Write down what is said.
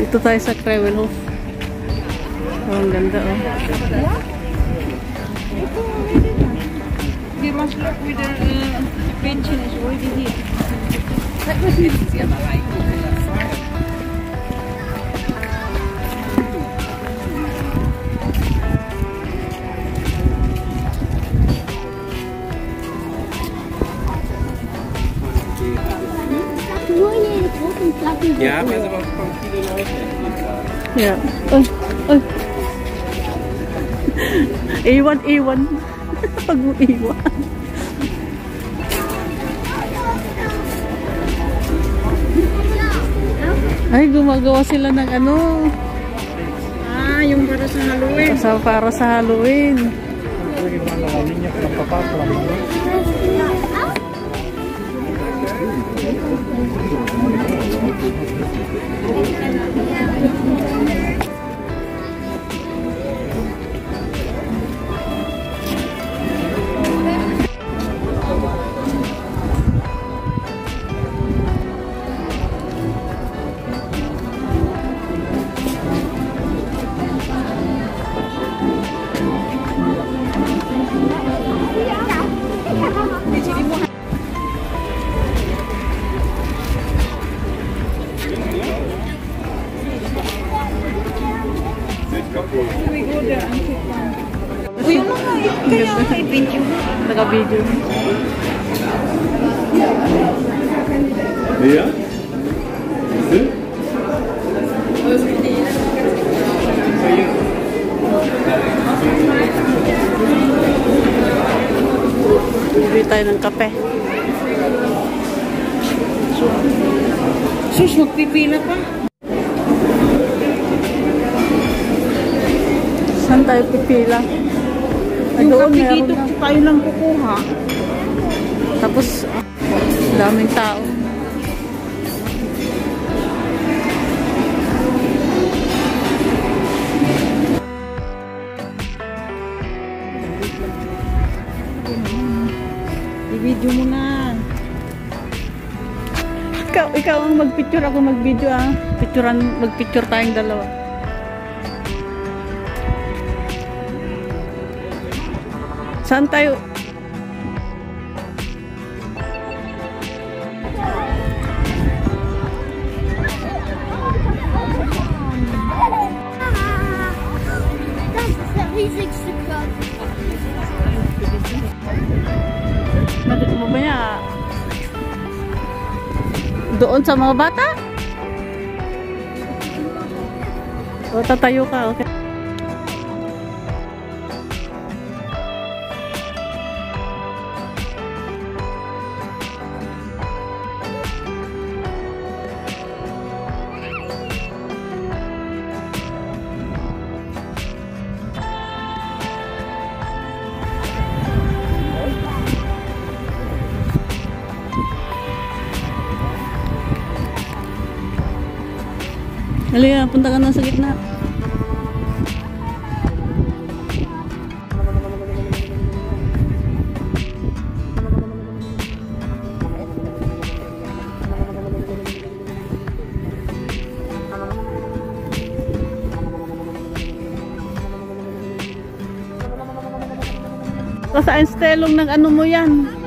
Dito tayo sa Krevelhof. Oh, ang ganda oh. We must look with the pension is already here. That was it. Ja, maar ze was van viele Leute. Ja. Oh, oh. Iwan, iwan. Pag mo iwan. Ay, gumagawa sila ng ano. Ah, yung para sa Halloween. Para sa Halloween. Uy, yung mga kaya may video. Naka-video. Ja? Bili tayo ng kape. Sus, magpipila pa. Saan tayo pipila? Yung doon, kape meron dito, na. tayo lang kukuha. Tapos, daming tao. I-video mo na. Ikaw ang mag-picture, ako mag-video ah. Mag-picture tayong dalawa. Saan tayo? Mamaya doon sa mga bata? O tatayo ka, okay? Halika, punta ka na sa gitna. Saan stelong ng ano mo yan?